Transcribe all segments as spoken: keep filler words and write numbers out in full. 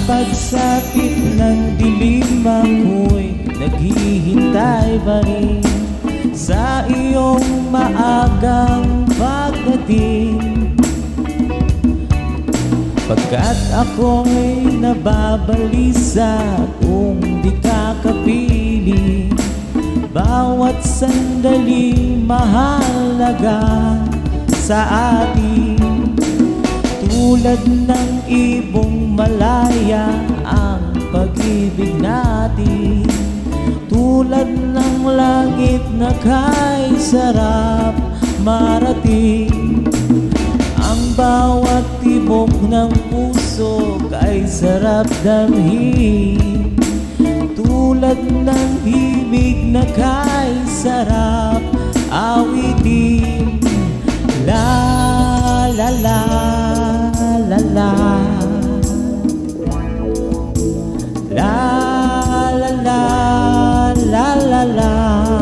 pagsapit ng dilim ako'y naghihintay pa rin sa iyong maagang pagdating. Pagkat ako'y nababalisa kung di ka kapiling, bawat sandaling mahalaga sa atin. Tulad ng ibong malaya ang pag-ibig natin, tulad ng langit na kay sarap marating. Ang bawat tibok ng puso kay sarap damhin, tulad ng himig na kay sarap awitin. La la la la la, la la la la la la.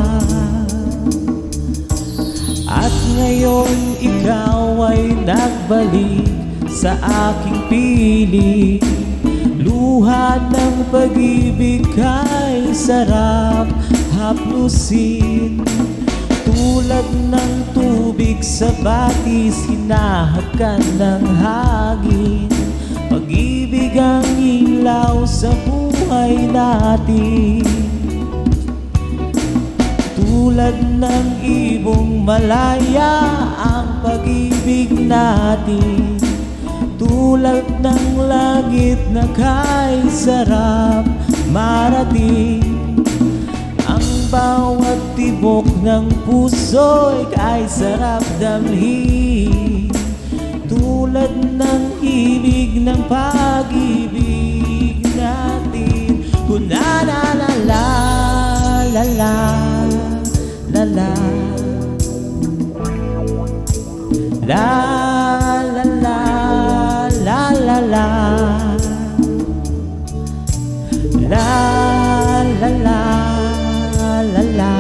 At ngayon ikaw ay nagbalik sa aking piling, luha ng pag-ibig kay sarap haplusin. Tulad ng tubig sa batis, hinahakan ng hangin, pag-ibig ang ilaw sa buhay natin. Tulad ng ibong malaya ang pag-ibig natin, tulad ng langit na kay sarap marating. Ang bawat tibok ng puso'y kay sarap damhin, tulad ng ibig ng pag-ibig natin. Na la la la la la la la, la la la la la la, la la la la la,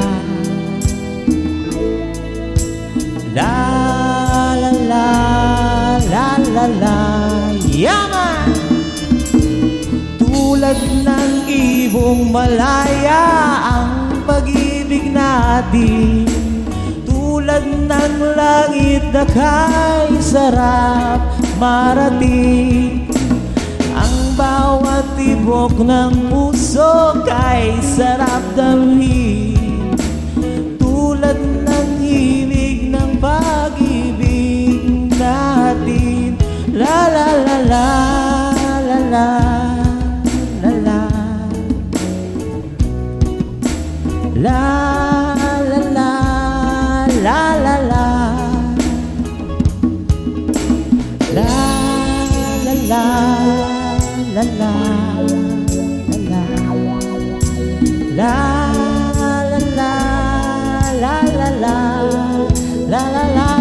la la la la la la. Yaman! Tulad ng ibong malaya ang pag-ibig natin, tulad ng langit na kay sarap marating. Ang bawat tibok ng puso kay sarap damhin, tulad ng himig ng pag-ibig natin. La la la la la la la la, la la la la la la, la la la la la la, la la la la la la la la la.